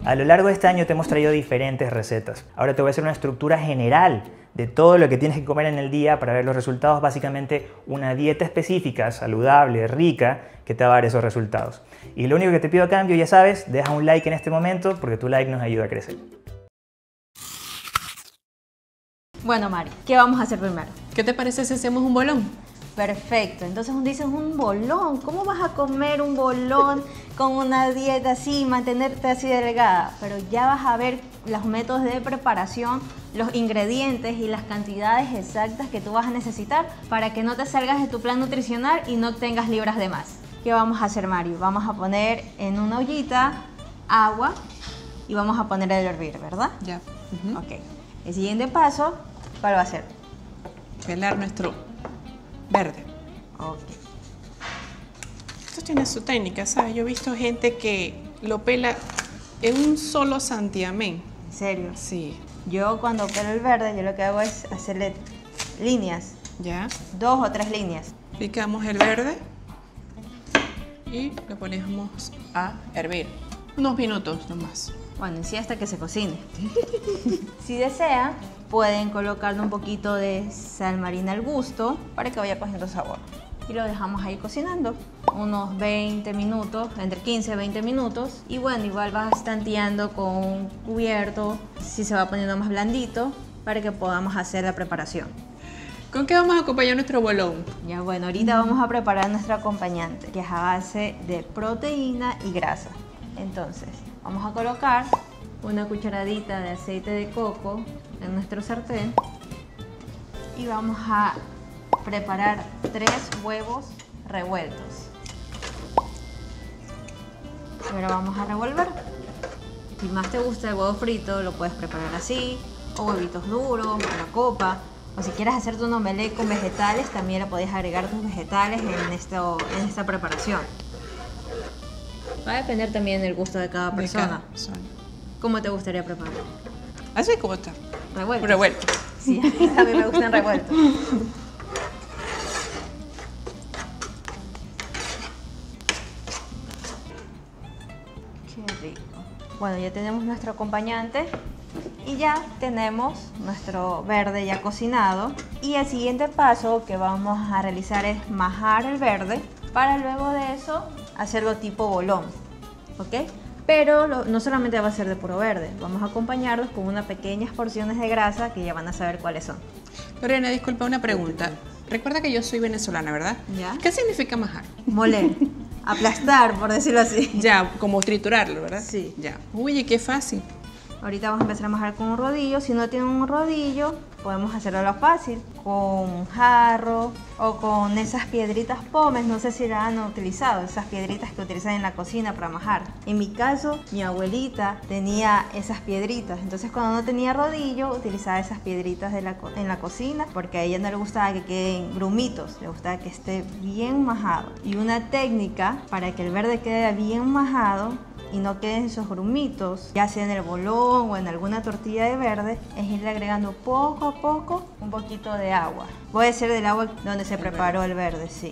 A lo largo de este año te hemos traído diferentes recetas. Ahora te voy a hacer una estructura general de todo lo que tienes que comer en el día para ver los resultados. Básicamente una dieta específica, saludable, rica, que te va a dar esos resultados. Y lo único que te pido a cambio, ya sabes, deja un like en este momento porque tu like nos ayuda a crecer. Bueno, Mari, ¿qué vamos a hacer primero? ¿Qué te parece si hacemos un bolón? Perfecto, entonces dices un bolón. ¿Cómo vas a comer un bolón con una dieta así, mantenerte así delgada? Pero ya vas a ver los métodos de preparación, los ingredientes y las cantidades exactas que tú vas a necesitar para que no te salgas de tu plan nutricional y no tengas libras de más. ¿Qué vamos a hacer, Mario? Vamos a poner en una ollita agua y vamos a poner a hervir, ¿verdad? Ya. Ok. El siguiente paso, ¿cuál va a ser? Pelar nuestro verde. Ok. Esto tiene su técnica, ¿sabes? Yo he visto gente que lo pela en un solo santiamén. ¿En serio? Sí. Yo cuando pelo el verde, yo lo que hago es hacerle líneas, Ya. 2 o 3 líneas. Picamos el verde y lo ponemos a hervir. Unos minutos nomás. Bueno, en sí hasta que se cocine. Si desean, pueden colocarle un poquito de sal marina al gusto para que vaya cogiendo sabor. Y lo dejamos ahí cocinando unos 20 minutos, entre 15 y 20 minutos. Y bueno, igual vas tanteando con un cubierto si se va poniendo más blandito para que podamos hacer la preparación. ¿Con qué vamos a acompañar nuestro bolón? Ya bueno, ahorita vamos a preparar nuestro acompañante, que es a base de proteína y grasa. Entonces, vamos a colocar una cucharadita de aceite de coco en nuestro sartén y vamos a preparar 3 huevos revueltos. Ahora vamos a revolver. Si más te gusta el huevo frito, lo puedes preparar así, o huevitos duros, o la copa. O si quieres hacerte un omelette con vegetales, también le podés agregar tus vegetales en esta preparación. Va a depender también del gusto de cada persona. De cada persona. ¿Cómo te gustaría preparar? Así como está. ¿Revueltos? Revuelto. Sí, a mí me gustan revueltos. Qué rico. Bueno, ya tenemos nuestro acompañante y ya tenemos nuestro verde ya cocinado. Y el siguiente paso que vamos a realizar es majar el verde para luego de eso hacerlo tipo bolón, ¿ok? Pero no solamente va a ser de puro verde, vamos a acompañarlos con unas pequeñas porciones de grasa que ya van a saber cuáles son. Lorena, disculpa una pregunta. Recuerda que yo soy venezolana, ¿verdad? ¿Ya? ¿Qué significa majar? Moler, aplastar, por decirlo así. Ya, como triturarlo, ¿verdad? Sí. Ya. Uy, qué fácil. Ahorita vamos a empezar a majar con un rodillo. Si no tienen un rodillo, podemos hacerlo lo fácil, con un jarro o con esas piedritas pómez. No sé si la han utilizado, esas piedritas que utilizan en la cocina para majar. En mi caso, mi abuelita tenía esas piedritas. Entonces, cuando no tenía rodillo, utilizaba esas piedritas en la cocina porque a ella no le gustaba que queden grumitos, le gustaba que esté bien majado. Y una técnica para que el verde quede bien majado y no queden esos grumitos, ya sea en el bolón o en alguna tortilla de verde, es irle agregando poco a poco un poquito de agua. Puede ser del agua donde se preparó el verde, sí.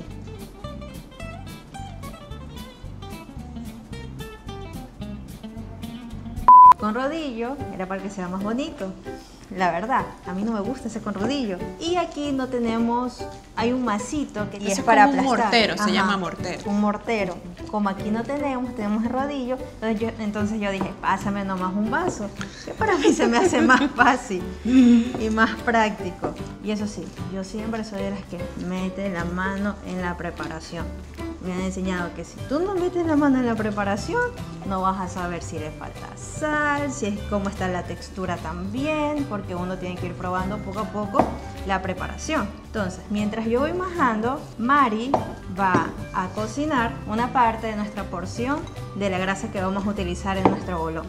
Con rodillo era para que sea más bonito. La verdad, a mí no me gusta ese con rodillo. Y aquí no tenemos, hay un masito que es para aplastar. Un mortero, se Ajá, llama mortero. Un mortero. Como aquí no tenemos el rodillo, entonces yo dije, pásame nomás un vaso, que para mí se me hace más fácil y más práctico. Y eso sí, yo siempre soy de las que mete la mano en la preparación. Me han enseñado que si tú no metes la mano en la preparación, no vas a saber si le falta sal, si es cómo está la textura también, porque uno tiene que ir probando poco a poco la preparación. Entonces, mientras yo voy majando, Mari va a cocinar una parte de nuestra porción de la grasa que vamos a utilizar en nuestro bolón.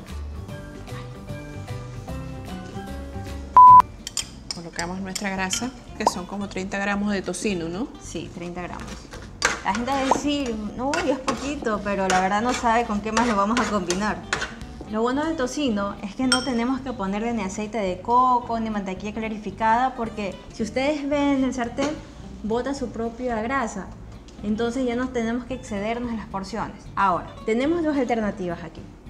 Colocamos nuestra grasa, que son como 30 gramos de tocino, ¿no? Sí, 30 gramos. La gente va a decir, no, es poquito, pero la verdad no sabe con qué más lo vamos a combinar. Lo bueno del tocino es que no tenemos que ponerle ni aceite de coco ni mantequilla clarificada, porque si ustedes ven el sartén, bota su propia grasa. Entonces ya no tenemos que excedernos en las porciones. Ahora, tenemos dos alternativas aquí.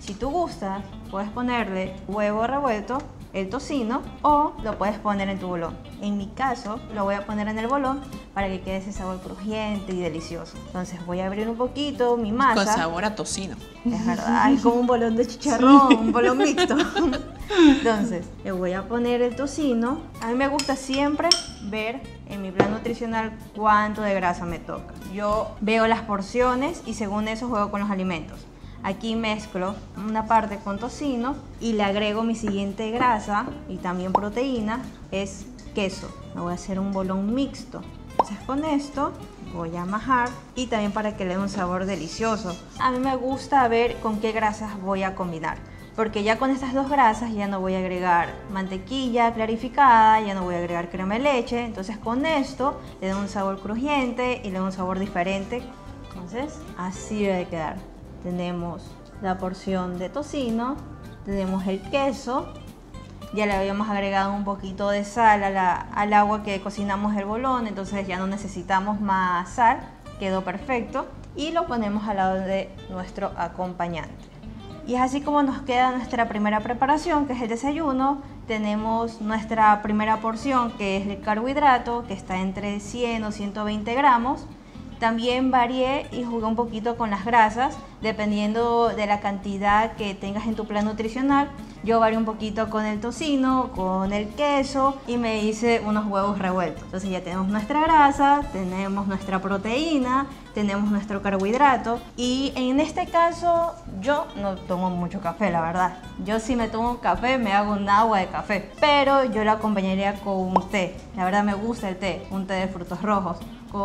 Si tú gustas, puedes ponerle huevo revuelto, el tocino, o lo puedes poner en tu bolón. En mi caso, lo voy a poner en el bolón para que quede ese sabor crujiente y delicioso. Entonces voy a abrir un poquito mi masa. Con sabor a tocino. Es verdad, es como un bolón de chicharrón, un bolón mixto. Entonces, le voy a poner el tocino. A mí me gusta siempre ver en mi plan nutricional cuánto de grasa me toca. Yo veo las porciones y según eso juego con los alimentos. Aquí mezclo una parte con tocino y le agrego mi siguiente grasa y también proteína, es queso. Me voy a hacer un bolón mixto. Entonces con esto voy a majar y también para que le dé un sabor delicioso. A mí me gusta ver con qué grasas voy a combinar, porque ya con estas dos grasas ya no voy a agregar mantequilla clarificada, ya no voy a agregar crema de leche. Entonces con esto le da un sabor crujiente y le da un sabor diferente. Entonces así debe quedar. Tenemos la porción de tocino, tenemos el queso, ya le habíamos agregado un poquito de sal al agua que cocinamos el bolón, entonces ya no necesitamos más sal, quedó perfecto y lo ponemos al lado de nuestro acompañante. Y es así como nos queda nuestra primera preparación, que es el desayuno. Tenemos nuestra primera porción, que es el carbohidrato, que está entre 100 o 120 gramos. También varié y jugué un poquito con las grasas, dependiendo de la cantidad que tengas en tu plan nutricional. Yo varié un poquito con el tocino, con el queso y me hice unos huevos revueltos. Entonces ya tenemos nuestra grasa, tenemos nuestra proteína, tenemos nuestro carbohidrato. Y en este caso yo no tomo mucho café, la verdad. Yo si me tomo café me hago un agua de café, pero yo lo acompañaría con un té. La verdad me gusta el té, un té de frutos rojos.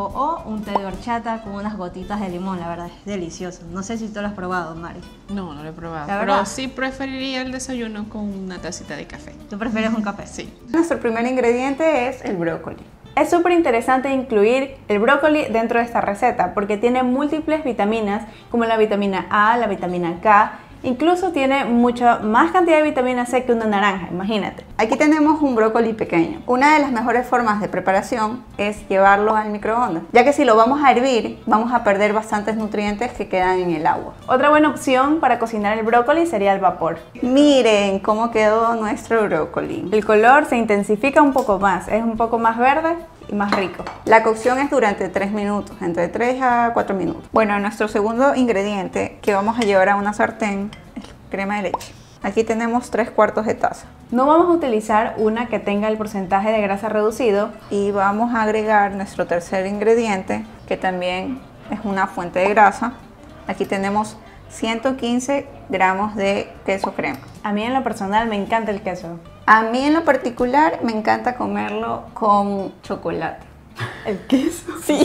O un té de horchata con unas gotitas de limón, la verdad es delicioso. No sé si tú lo has probado, Mari. No, no lo he probado. ¿La Pero verdad? sí preferiría el desayuno con una tacita de café. ¿Tú prefieres un café? Sí. Nuestro primer ingrediente es el brócoli. Es súper interesante incluir el brócoli dentro de esta receta porque tiene múltiples vitaminas como la vitamina A, la vitamina K. Incluso tiene mucha más cantidad de vitamina C que una naranja, imagínate. Aquí tenemos un brócoli pequeño. Una de las mejores formas de preparación es llevarlo al microondas, ya que si lo vamos a hervir, vamos a perder bastantes nutrientes que quedan en el agua. Otra buena opción para cocinar el brócoli sería el vapor. Miren cómo quedó nuestro brócoli. El color se intensifica un poco más, es un poco más verde y más rico. La cocción es durante 3 minutos, entre 3 a 4 minutos. Bueno, nuestro segundo ingrediente que vamos a llevar a una sartén es crema de leche. Aquí tenemos 3/4 de taza. No vamos a utilizar una que tenga el porcentaje de grasa reducido. Y vamos a agregar nuestro tercer ingrediente, que también es una fuente de grasa. Aquí tenemos 115 gramos de queso crema. A mí en lo personal me encanta el queso. A mí en lo particular me encanta comerlo con chocolate. ¿El queso? Sí,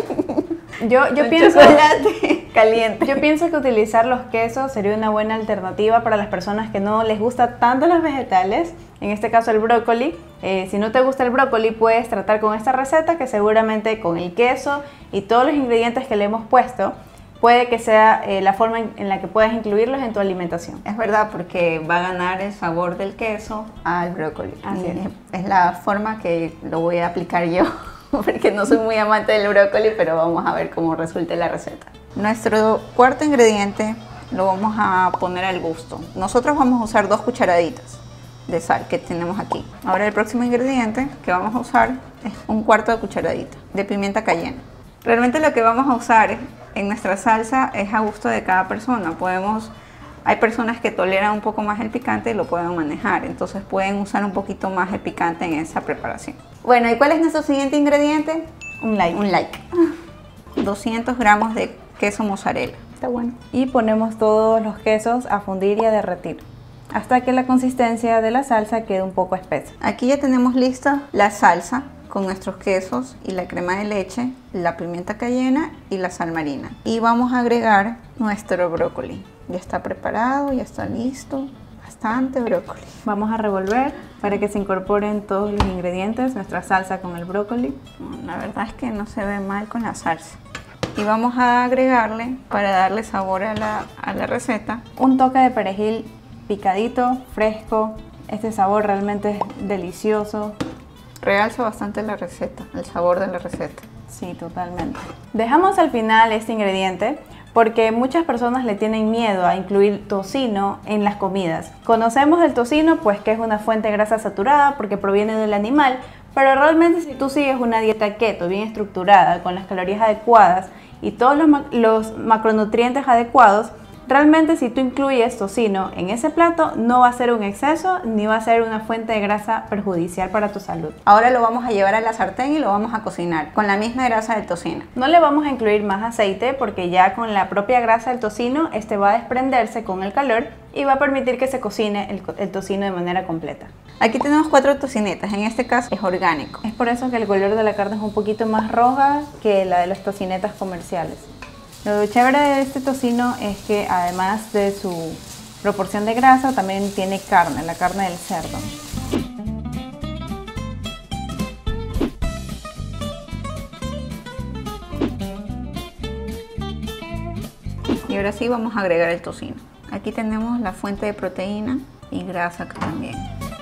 Yo pienso, chocolate caliente. yo pienso que utilizar los quesos sería una buena alternativa para las personas que no les gusta tanto los vegetales. En este caso el brócoli. Si no te gusta el brócoli puedes tratar con esta receta que seguramente con el queso y todos los ingredientes que le hemos puesto puede que sea la forma en la que puedas incluirlos en tu alimentación. Es verdad, porque va a ganar el sabor del queso al brócoli. Así Y es la forma que lo voy a aplicar yo, porque no soy muy amante del brócoli, pero vamos a ver cómo resulta la receta. Nuestro cuarto ingrediente lo vamos a poner al gusto. Nosotros vamos a usar 2 cucharaditas de sal que tenemos aquí. Ahora el próximo ingrediente que vamos a usar es 1/4 de cucharadita de pimienta cayena. Realmente lo que vamos a usar en nuestra salsa es a gusto de cada persona. Hay personas que toleran un poco más el picante y lo pueden manejar, entonces pueden usar un poquito más el picante en esa preparación. Bueno, ¿y cuál es nuestro siguiente ingrediente? Un like. Un like. 200 gramos de queso mozzarella. Está bueno. Y ponemos todos los quesos a fundir y a derretir hasta que la consistencia de la salsa quede un poco espesa. Aquí ya tenemos lista la salsa con nuestros quesos y la crema de leche, la pimienta cayena y la sal marina. Y vamos a agregar nuestro brócoli. Ya está preparado, ya está listo. Bastante brócoli. Vamos a revolver para que se incorporen todos los ingredientes, nuestra salsa con el brócoli. La verdad es que no se ve mal con la salsa. Y vamos a agregarle, para darle sabor a la receta, Un toque de perejil picadito, fresco. Este sabor realmente es delicioso. realza bastante la receta, el sabor de la receta. Sí, totalmente. Dejamos al final este ingrediente porque muchas personas le tienen miedo a incluir tocino en las comidas. Conocemos el tocino, pues que es una fuente de grasa saturada porque proviene del animal, pero realmente si tú sigues una dieta keto bien estructurada, con las calorías adecuadas y todos los macronutrientes adecuados, realmente si tú incluyes tocino en ese plato no va a ser un exceso ni va a ser una fuente de grasa perjudicial para tu salud. Ahora lo vamos a llevar a la sartén y lo vamos a cocinar con la misma grasa del tocino. No le vamos a incluir más aceite porque ya con la propia grasa del tocino este va a desprenderse con el calor y va a permitir que se cocine el tocino de manera completa. Aquí tenemos 4 tocinetas, en este caso es orgánico. Es por eso que el color de la carne es un poquito más roja que la de las tocinetas comerciales. Lo chévere de este tocino es que además de su proporción de grasa también tiene carne, la carne del cerdo. Y ahora sí vamos a agregar el tocino. Aquí tenemos la fuente de proteína y grasa también.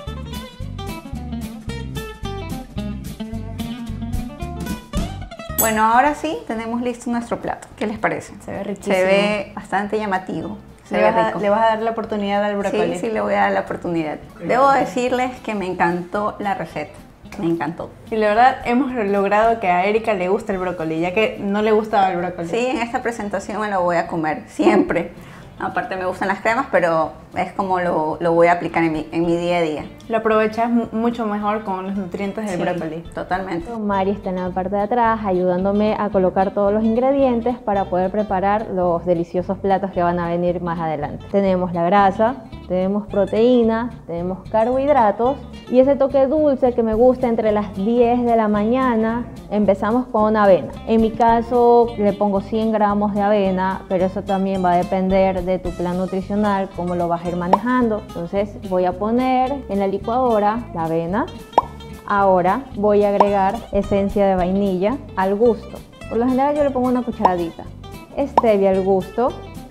Bueno, ahora sí tenemos listo nuestro plato. ¿Qué les parece? Se ve riquísimo. Se ve bastante llamativo. Se ve rico. ¿Le vas a dar la oportunidad al brócoli? Sí, le voy a dar la oportunidad. Debo decirles que me encantó la receta. Me encantó. Y la verdad hemos logrado que a Erika le guste el brócoli, ya que no le gustaba el brócoli. Sí, en esta presentación me lo voy a comer, siempre. Aparte me gustan las cremas, pero es como lo voy a aplicar en mi día a día. Lo aprovechas mucho mejor con los nutrientes del brócoli. Totalmente. Mari está en la parte de atrás ayudándome a colocar todos los ingredientes para poder preparar los deliciosos platos que van a venir más adelante. Tenemos la grasa, tenemos proteína, tenemos carbohidratos y ese toque dulce que me gusta entre las 10 de la mañana. Empezamos con avena. En mi caso le pongo 100 gramos de avena, pero eso también va a depender de tu plan nutricional, cómo lo vas a ir manejando. Entonces voy a poner en la licuadora la avena. Ahora voy a agregar esencia de vainilla al gusto. Por lo general yo le pongo una cucharadita. Stevia al gusto.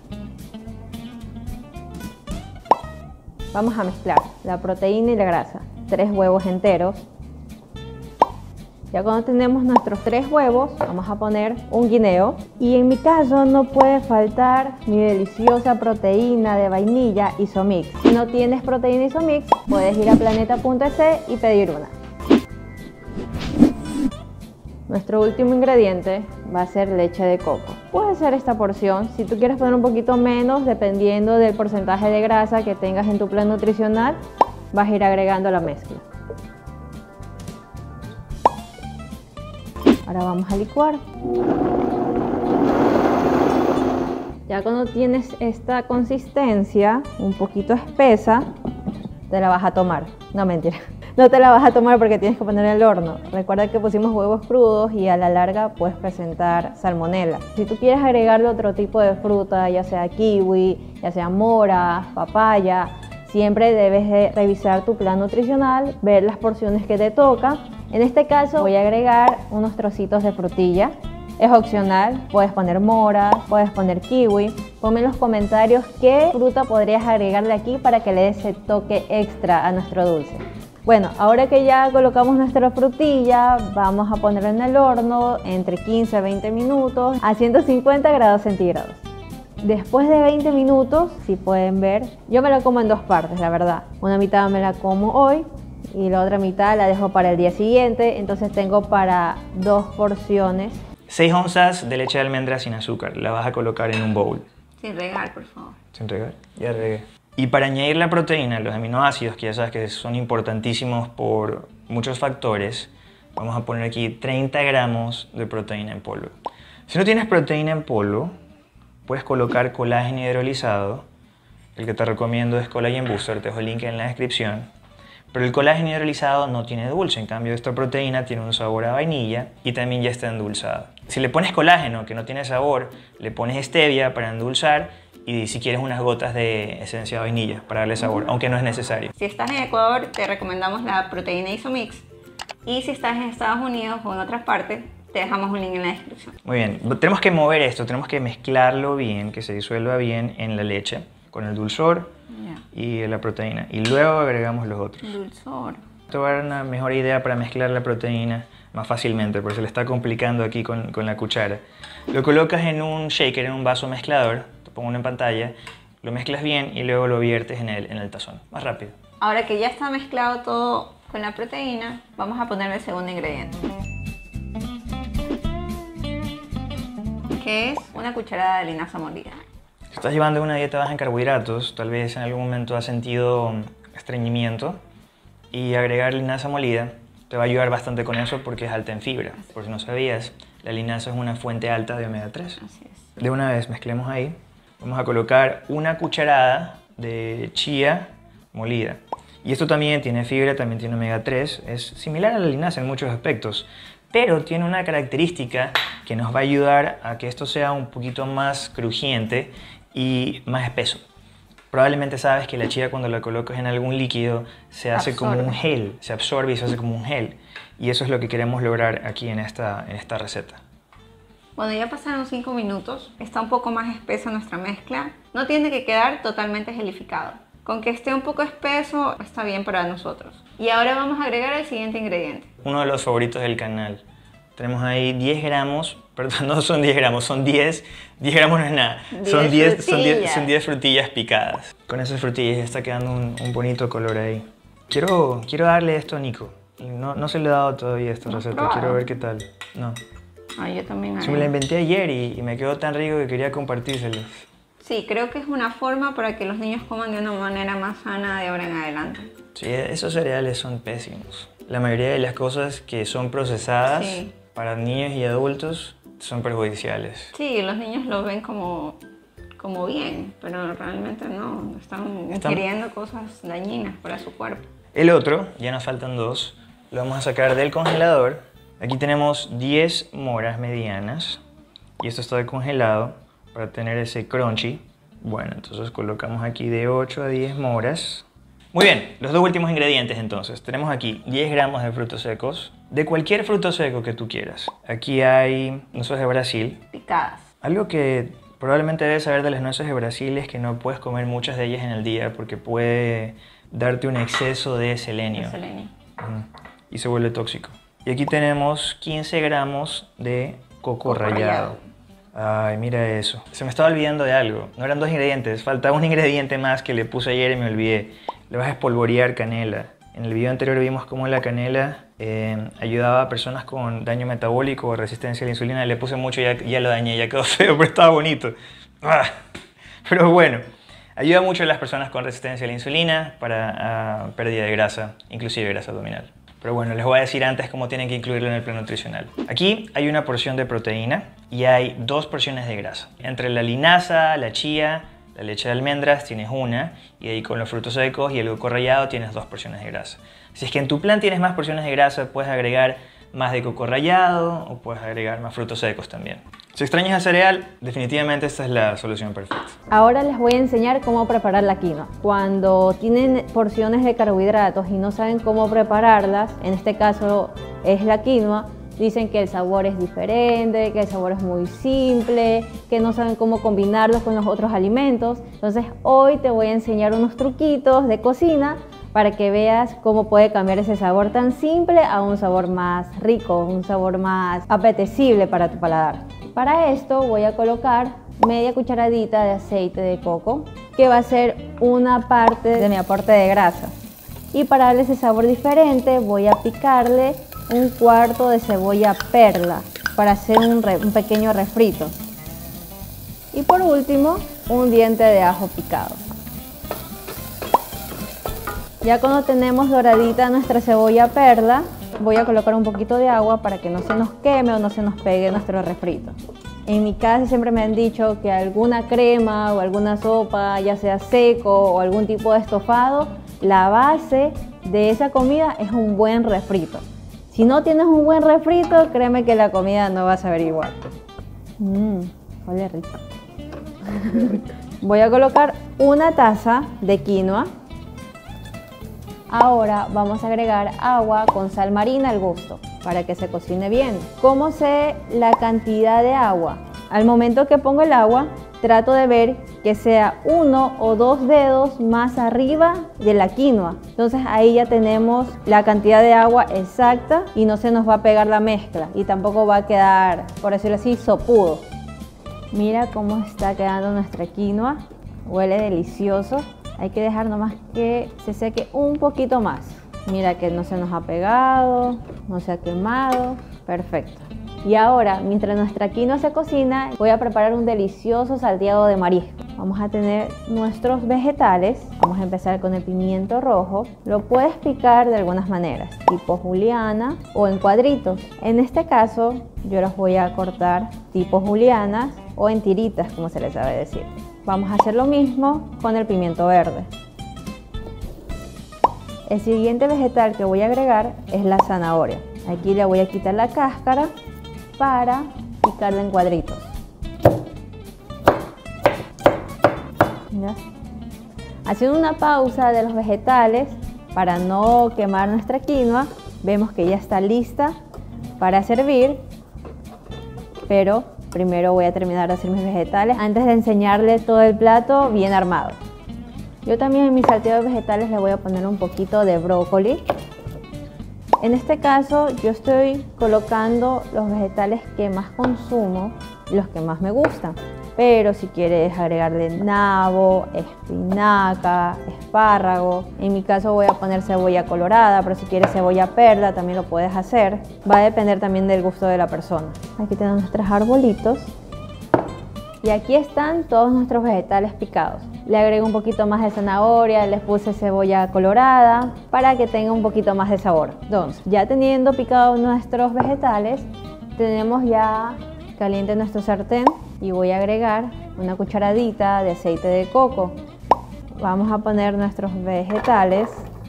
Vamos a mezclar la proteína y la grasa. 3 huevos enteros. Ya cuando tenemos nuestros 3 huevos, vamos a poner un guineo. Y en mi caso no puede faltar mi deliciosa proteína de vainilla Isomix. Si no tienes proteína Isomix, puedes ir a planeta.es y pedir una. Nuestro último ingrediente va a ser leche de coco. Puede ser esta porción, si tú quieres poner un poquito menos, dependiendo del porcentaje de grasa que tengas en tu plan nutricional, vas a ir agregando la mezcla. Ahora vamos a licuar. Ya cuando tienes esta consistencia un poquito espesa, te la vas a tomar. No, mentira. No te la vas a tomar porque tienes que poner en el horno. Recuerda que pusimos huevos crudos y a la larga puedes presentar salmonela. Si tú quieres agregarle otro tipo de fruta, ya sea kiwi, ya sea mora, papaya, siempre debes de revisar tu plan nutricional, ver las porciones que te toca. En este caso voy a agregar unos trocitos de frutilla. Es opcional, puedes poner mora, puedes poner kiwi. Ponme en los comentarios qué fruta podrías agregarle aquí para que le dé ese toque extra a nuestro dulce. Bueno, ahora que ya colocamos nuestra frutilla, vamos a ponerla en el horno entre 15 a 20 minutos a 150 grados centígrados. Después de 20 minutos, si pueden ver, yo me la como en 2 partes, la verdad. Una mitad me la como hoy y la otra mitad la dejo para el día siguiente. Entonces tengo para 2 porciones. 6 onzas de leche de almendra sin azúcar. La vas a colocar en un bowl. Sin regar, por favor. Sin regar. Ya regué. Y para añadir la proteína, los aminoácidos, que ya sabes que son importantísimos por muchos factores, vamos a poner aquí 30 gramos de proteína en polvo. Si no tienes proteína en polvo, puedes colocar colágeno hidrolizado. El que te recomiendo es Collagen Booster, te dejo el link en la descripción. Pero el colágeno hidrolizado no tiene dulce, en cambio esta proteína tiene un sabor a vainilla y también ya está endulzada. Si le pones colágeno que no tiene sabor, le pones stevia para endulzar y si quieres unas gotas de esencia de vainilla para darle sabor, aunque no es necesario. Si estás en Ecuador, te recomendamos la proteína Isomix. Y si estás en Estados Unidos o en otras partes, te dejamos un link en la descripción. Muy bien, tenemos que mover esto, tenemos que mezclarlo bien, que se disuelva bien en la leche con el dulzor y la proteína. Y luego agregamos los otros. Dulzor. te voy a dar una mejor idea para mezclar la proteína más fácilmente, porque se le está complicando aquí con la cuchara. Lo colocas en un shaker, en un vaso mezclador, te pongo uno en pantalla, lo mezclas bien y luego lo viertes en el tazón, más rápido. Ahora que ya está mezclado todo con la proteína, vamos a ponerle el segundo ingrediente, que es una cucharada de linaza molida. Si estás llevando una dieta baja en carbohidratos, tal vez en algún momento has sentido estreñimiento, y agregar linaza molida te va a ayudar bastante con eso porque es alta en fibra. Por si no sabías, la linaza es una fuente alta de omega 3. Así es. De una vez mezclemos ahí. Vamos a colocar una cucharada de chía molida. Y esto también tiene fibra, también tiene omega 3. Es similar a la linaza en muchos aspectos, pero tiene una característica que nos va a ayudar a que esto sea un poquito más crujiente y más espeso. Probablemente sabes que la chía, cuando la colocas en algún líquido, se hace como un gel, se absorbe y se hace como un gel. Y eso es lo que queremos lograr aquí en esta receta. Bueno, ya pasaron 5 minutos, está un poco más espesa nuestra mezcla. No tiene que quedar totalmente gelificado. Con que esté un poco espeso está bien para nosotros. Y ahora vamos a agregar el siguiente ingrediente. Uno de los favoritos del canal. Tenemos ahí 10 gramos, perdón, no son 10 gramos, son 10. 10 gramos no es nada, son 10 frutillas picadas. Con esas frutillas ya está quedando un bonito color ahí. Quiero darle esto a Nico. No se le he dado todavía esta receta, quiero ver qué tal. No. Yo también. Me la inventé ayer y me quedó tan rico que quería compartírselos. Sí, creo que es una forma para que los niños coman de una manera más sana de ahora en adelante. Sí, esos cereales son pésimos. La mayoría de las cosas que son procesadas para niños y adultos son perjudiciales. Sí, los niños lo ven como bien, pero realmente no. Están ingiriendo cosas dañinas para su cuerpo. El otro, ya nos faltan 2, lo vamos a sacar del congelador. Aquí tenemos 10 moras medianas y esto está congelado para tener ese crunchy. Bueno, entonces colocamos aquí de 8 a 10 moras. Muy bien, los 2 últimos ingredientes entonces. Tenemos aquí 10 gramos de frutos secos, de cualquier fruto seco que tú quieras. Aquí hay nueces de Brasil. Picadas. Algo que probablemente debes saber de las nueces de Brasil es que no puedes comer muchas de ellas en el día porque puede darte un exceso de selenio. Y se vuelve tóxico. Y aquí tenemos 15 gramos de coco rallado. Ay, mira eso. Se me estaba olvidando de algo. No eran 2 ingredientes, faltaba un ingrediente más que le puse ayer y me olvidé. Le vas a espolvorear canela. En el video anterior vimos cómo la canela ayudaba a personas con daño metabólico o resistencia a la insulina. Le puse mucho y ya lo dañé, ya quedó feo, pero estaba bonito. Pero bueno, ayuda mucho a las personas con resistencia a la insulina para pérdida de grasa, inclusive grasa abdominal. Pero bueno, les voy a decir antes cómo tienen que incluirlo en el plan nutricional. Aquí hay una porción de proteína y hay 2 porciones de grasa. Entre la linaza, la chía, la leche de almendras tienes una, y ahí con los frutos secos y el coco rallado tienes 2 porciones de grasa. Si es que en tu plan tienes más porciones de grasa, puedes agregar más de coco rallado o puedes agregar más frutos secos también. Si extrañas el cereal, definitivamente esta es la solución perfecta. Ahora les voy a enseñar cómo preparar la quinoa. Cuando tienen porciones de carbohidratos y no saben cómo prepararlas, en este caso es la quinoa, dicen que el sabor es diferente, que el sabor es muy simple, que no saben cómo combinarlos con los otros alimentos. Entonces hoy te voy a enseñar unos truquitos de cocina para que veas cómo puede cambiar ese sabor tan simple a un sabor más rico, un sabor más apetecible para tu paladar. Para esto voy a colocar media cucharadita de aceite de coco, que va a ser una parte de mi aporte de grasa. Y para darle ese sabor diferente voy a picarle un cuarto de cebolla perla para hacer un pequeño refrito. Y por último, un diente de ajo picado. Ya cuando tenemos doradita nuestra cebolla perla, voy a colocar un poquito de agua para que no se nos queme o no se nos pegue nuestro refrito. En mi casa siempre me han dicho que alguna crema o alguna sopa, ya sea seco o algún tipo de estofado, la base de esa comida es un buen refrito. Si no tienes un buen refrito, créeme que la comida no va a saber igual. Huele rico. Voy a colocar una taza de quinoa. Ahora vamos a agregar agua con sal marina al gusto para que se cocine bien. ¿Cómo sé la cantidad de agua? Al momento que pongo el agua, trato de ver que sea 1 o 2 dedos más arriba de la quinoa. Entonces ahí ya tenemos la cantidad de agua exacta y no se nos va a pegar la mezcla y tampoco va a quedar, por decirlo así, sopudo. Mira cómo está quedando nuestra quinoa, huele delicioso. Hay que dejar nomás que se seque un poquito más. Mira que no se nos ha pegado, no se ha quemado, perfecto. Y ahora, mientras nuestra quinoa se cocina, voy a preparar un delicioso salteado de marisco. Vamos a tener nuestros vegetales. Vamos a empezar con el pimiento rojo. Lo puedes picar de algunas maneras, tipo juliana o en cuadritos. En este caso, yo los voy a cortar tipo julianas o en tiritas, como se les sabe decir. Vamos a hacer lo mismo con el pimiento verde. El siguiente vegetal que voy a agregar es la zanahoria. Aquí le voy a quitar la cáscara para picarla en cuadritos. ¿Ya? Haciendo una pausa de los vegetales para no quemar nuestra quinoa, vemos que ya está lista para servir, pero primero voy a terminar de hacer mis vegetales antes de enseñarles todo el plato bien armado. Yo también en mi salteado de vegetales le voy a poner un poquito de brócoli. En este caso yo estoy colocando los vegetales que más consumo, los que más me gustan. Pero si quieres agregarle nabo, espinaca, espárrago, en mi caso voy a poner cebolla colorada, pero si quieres cebolla perla también lo puedes hacer. Va a depender también del gusto de la persona. Aquí tenemos nuestros arbolitos. Y aquí están todos nuestros vegetales picados. Le agrego un poquito más de zanahoria, les puse cebolla colorada para que tenga un poquito más de sabor. Entonces, ya teniendo picados nuestros vegetales, tenemos ya caliente nuestro sartén y voy a agregar una cucharadita de aceite de coco. Vamos a poner nuestros vegetales.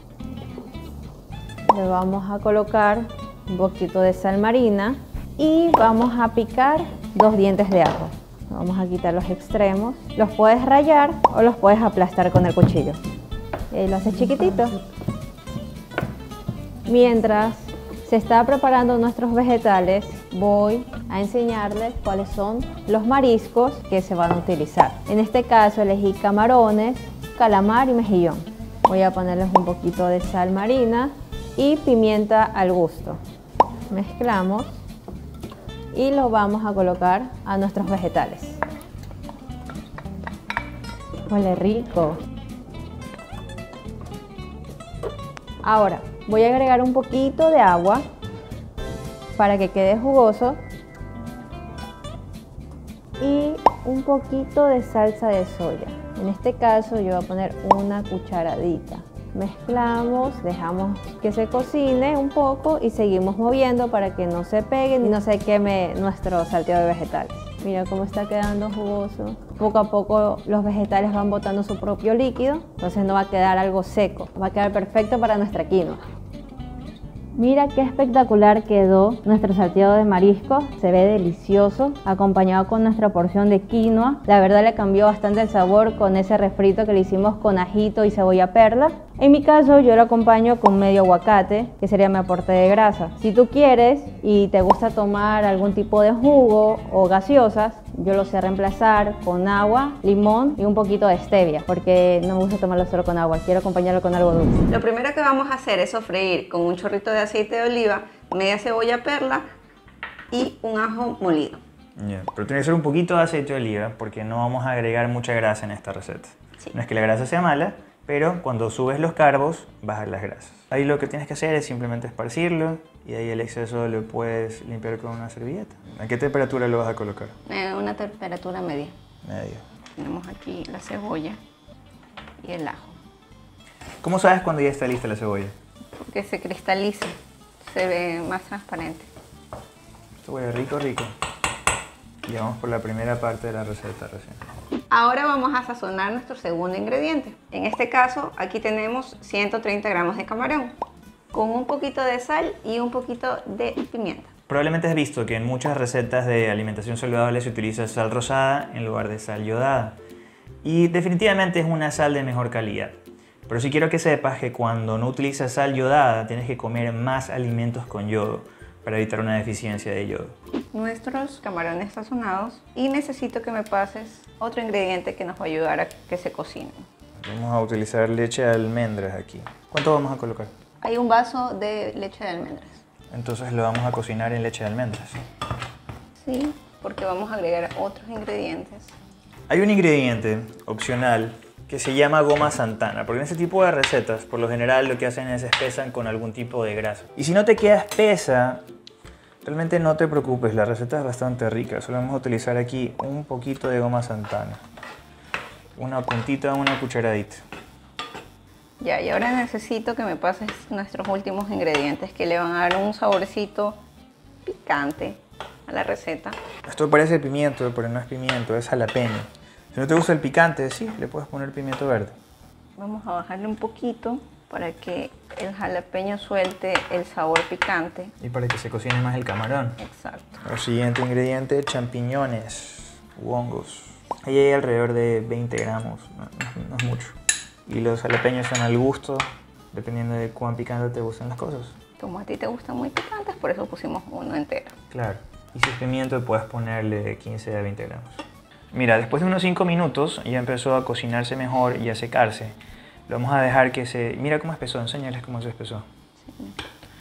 Le vamos a colocar un poquito de sal marina y vamos a picar 2 dientes de ajo. Vamos a quitar los extremos. Los puedes rallar o los puedes aplastar con el cuchillo. Y ahí lo haces chiquitito. Mientras se está preparando nuestros vegetales, voy a enseñarles cuáles son los mariscos que se van a utilizar. En este caso elegí camarones, calamar y mejillón. Voy a ponerles un poquito de sal marina y pimienta al gusto. Mezclamos y lo vamos a colocar a nuestros vegetales. Huele rico. Ahora voy a agregar un poquito de agua para que quede jugoso y un poquito de salsa de soya. En este caso yo voy a poner una cucharadita. Mezclamos, dejamos que se cocine un poco y seguimos moviendo para que no se pegue y no se queme nuestro salteado de vegetales. Mira cómo está quedando jugoso. Poco a poco los vegetales van botando su propio líquido, entonces no va a quedar algo seco, va a quedar perfecto para nuestra quinoa. Mira qué espectacular quedó nuestro salteado de marisco, se ve delicioso, acompañado con nuestra porción de quinoa. La verdad le cambió bastante el sabor con ese refrito que le hicimos con ajito y cebolla perla. En mi caso yo lo acompaño con medio aguacate, que sería mi aporte de grasa. Si tú quieres y te gusta tomar algún tipo de jugo o gaseosas, yo lo sé reemplazar con agua, limón y un poquito de stevia, porque no me gusta tomarlo solo con agua, quiero acompañarlo con algo dulce. Lo primero que vamos a hacer es sofreír con un chorrito de aceite de oliva, media cebolla perla y un ajo molido. Yeah, pero tiene que ser un poquito de aceite de oliva porque no vamos a agregar mucha grasa en esta receta. Sí. No es que la grasa sea mala, pero cuando subes los carbos, bajas las grasas. Ahí lo que tienes que hacer es simplemente esparcirlo y ahí el exceso lo puedes limpiar con una servilleta. ¿A qué temperatura lo vas a colocar? Una temperatura media. Medio. Tenemos aquí la cebolla y el ajo. ¿Cómo sabes cuando ya está lista la cebolla? Porque se cristaliza, se ve más transparente. Esto huele rico, rico. Y vamos por la primera parte de la receta recién. Ahora vamos a sazonar nuestro segundo ingrediente. En este caso, aquí tenemos 130 gramos de camarón, con un poquito de sal y un poquito de pimienta. Probablemente has visto que en muchas recetas de alimentación saludable se utiliza sal rosada en lugar de sal yodada. Y definitivamente es una sal de mejor calidad. Pero sí quiero que sepas que cuando no utilizas sal yodada tienes que comer más alimentos con yodo para evitar una deficiencia de yodo. nuestros camarones sazonados y necesito que me pases otro ingrediente que nos va a ayudar a que se cocinen. Vamos a utilizar leche de almendras aquí. ¿Cuánto vamos a colocar? Hay un vaso de leche de almendras. Entonces lo vamos a cocinar en leche de almendras. Sí, porque vamos a agregar otros ingredientes. Hay un ingrediente opcional que se llama goma Santana, porque en este tipo de recetas, por lo general, lo que hacen es espesan con algún tipo de grasa. Y si no te queda espesa, realmente no te preocupes, la receta es bastante rica. Solo vamos a utilizar aquí un poquito de goma Santana. Una puntita, una cucharadita. Ya, y ahora necesito que me pases nuestros últimos ingredientes que le van a dar un saborcito picante a la receta. Esto parece pimiento, pero no es pimiento, es jalapeño. Si no te gusta el picante, sí, le puedes poner pimiento verde. Vamos a bajarle un poquito para que el jalapeño suelte el sabor picante. Y para que se cocine más el camarón. Exacto. El siguiente ingrediente, champiñones u hongos. Ahí hay alrededor de 20 gramos, no es mucho. Y los jalapeños son al gusto, dependiendo de cuán picante te gustan las cosas. Como a ti te gustan muy picantes, por eso pusimos uno entero. Claro. Y si es pimiento, puedes ponerle 15 a 20 gramos. Mira, después de unos 5 minutos ya empezó a cocinarse mejor y a secarse. Lo vamos a dejar que se... Mira cómo espesó, enséñales cómo se espesó. Sí.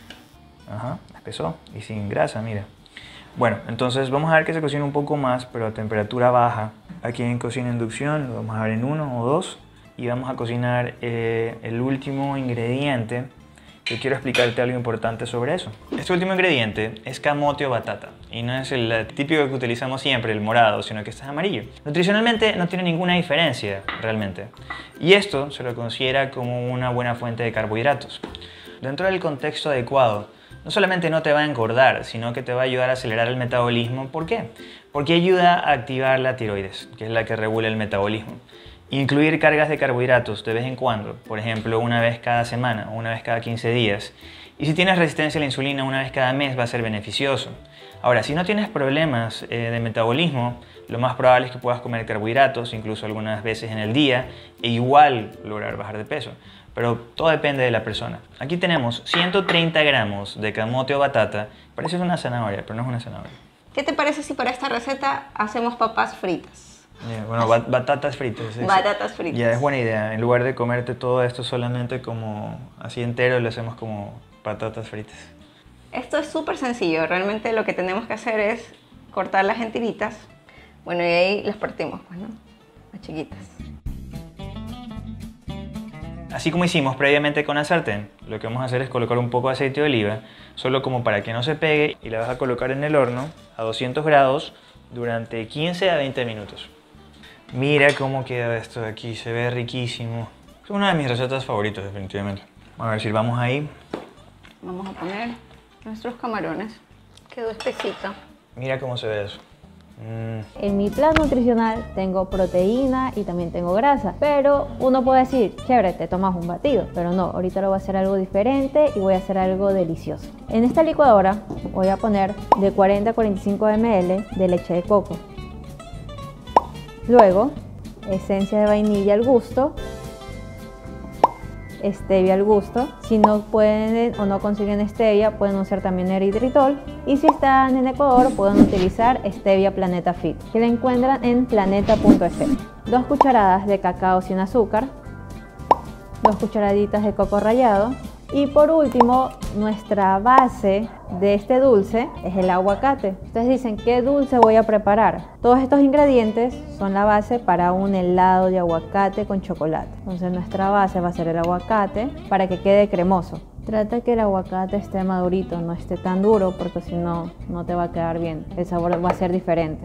Ajá, espesó y sin grasa, mira. Bueno, entonces vamos a ver que se cocine un poco más, pero a temperatura baja. Aquí en cocina inducción lo vamos a ver en 1 o 2 y vamos a cocinar el último ingrediente. Yo quiero explicarte algo importante sobre eso. Este último ingrediente es camote o batata y no es el típico que utilizamos siempre, el morado, sino que este es amarillo. Nutricionalmente no tiene ninguna diferencia realmente y esto se lo considera como una buena fuente de carbohidratos. Dentro del contexto adecuado, no solamente no te va a engordar, sino que te va a ayudar a acelerar el metabolismo. ¿Por qué? Porque ayuda a activar la tiroides, que es la que regula el metabolismo. Incluir cargas de carbohidratos de vez en cuando, por ejemplo, una vez cada semana o una vez cada 15 días. Y si tienes resistencia a la insulina una vez cada mes va a ser beneficioso. Ahora, si no tienes problemas de metabolismo, lo más probable es que puedas comer carbohidratos, incluso algunas veces en el día, e igual lograr bajar de peso. Pero todo depende de la persona. Aquí tenemos 130 gramos de camote o batata. Parece una zanahoria, pero no es una zanahoria. ¿Qué te parece si para esta receta hacemos papas fritas? Bueno, batatas fritas. Batatas fritas. Ya, es buena idea. En lugar de comerte todo esto solamente como así entero, lo hacemos como patatas fritas. Esto es súper sencillo. Realmente lo que tenemos que hacer es cortarlas en tiritas. Bueno, y ahí las partimos, pues, ¿no? Las chiquitas. Así como hicimos previamente con la sartén, lo que vamos a hacer es colocar un poco de aceite de oliva, solo como para que no se pegue, y la vas a colocar en el horno a 200 grados durante 15 a 20 minutos. Mira cómo queda esto de aquí, se ve riquísimo. Es una de mis recetas favoritas, definitivamente. A ver, sirvamos ahí. Vamos a poner nuestros camarones. Quedó espesito. Mira cómo se ve eso. En mi plan nutricional tengo proteína y también tengo grasa, pero uno puede decir, chévere, te tomas un batido, pero no, ahorita lo voy a hacer algo diferente y voy a hacer algo delicioso. En esta licuadora voy a poner de 40 a 45 ml de leche de coco. Luego, esencia de vainilla al gusto, stevia al gusto. Si no pueden o no consiguen stevia, pueden usar también eritritol. Y si están en Ecuador, pueden utilizar stevia Planeta Fit, que la encuentran en planeta.es. 2 cucharadas de cacao sin azúcar, 2 cucharaditas de coco rallado. Y por último, nuestra base de este dulce es el aguacate. Ustedes dicen, ¿qué dulce voy a preparar? Todos estos ingredientes son la base para un helado de aguacate con chocolate. Entonces nuestra base va a ser el aguacate para que quede cremoso. Trata que el aguacate esté madurito, no esté tan duro, porque si no, no te va a quedar bien. El sabor va a ser diferente.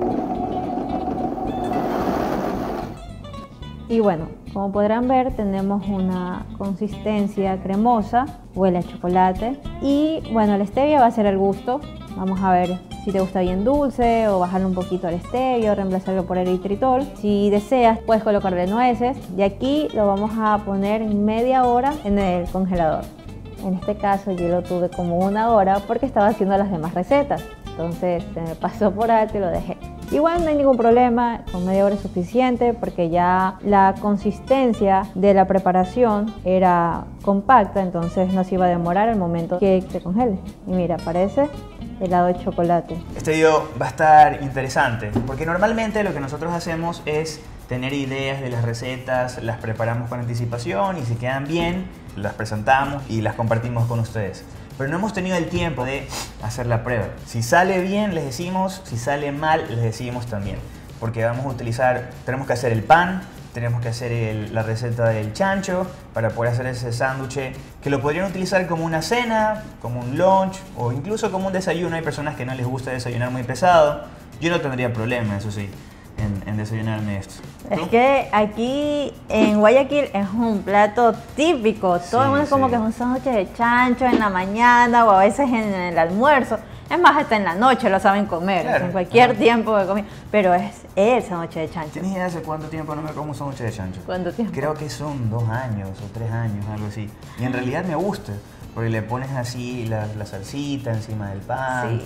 Y bueno, como podrán ver, tenemos una consistencia cremosa, huele a chocolate. Y bueno, la stevia va a ser al gusto. Vamos a ver si te gusta bien dulce o bajarle un poquito al stevia o reemplazarlo por eritritol. Si deseas, puedes colocarle nueces. Y aquí lo vamos a poner media hora en el congelador. En este caso yo lo tuve como 1 hora porque estaba haciendo las demás recetas. Entonces se me pasó por alto y lo dejé. Igual no hay ningún problema, con media hora es suficiente porque ya la consistencia de la preparación era compacta, entonces no se iba a demorar el momento que se congele. Y mira, parece helado de chocolate. Este video va a estar interesante porque normalmente lo que nosotros hacemos es tener ideas de las recetas, las preparamos con anticipación y si quedan bien, las presentamos y las compartimos con ustedes. Pero no hemos tenido el tiempo de hacer la prueba. Si sale bien, les decimos, si sale mal, les decimos también. Porque vamos a utilizar, tenemos que hacer el pan, tenemos que hacer la receta del chancho para poder hacer ese sándwich que lo podrían utilizar como una cena, como un lunch o incluso como un desayuno. Hay personas que no les gusta desayunar muy pesado. Yo no tendría problema, eso sí, en desayunarme esto. ¿Tú? Es que aquí en Guayaquil es un plato típico. Todo el mundo es como que es un sándwich de chancho en la mañana o a veces en el almuerzo. Es más, hasta en la noche lo saben comer, Claro. en cualquier tiempo de comida. Pero es el sándwich de chancho. ¿Tienes idea hace cuánto tiempo no me como un sándwich de chancho? ¿Cuánto tiempo? Creo que son 2 años o 3 años, algo así. Y en realidad me gusta, porque le pones así la salsita encima del pan